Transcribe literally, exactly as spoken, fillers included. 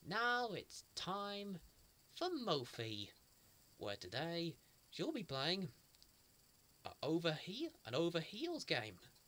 Now it's time for Mophie, where today she'll be playing a over heel, an over heels game.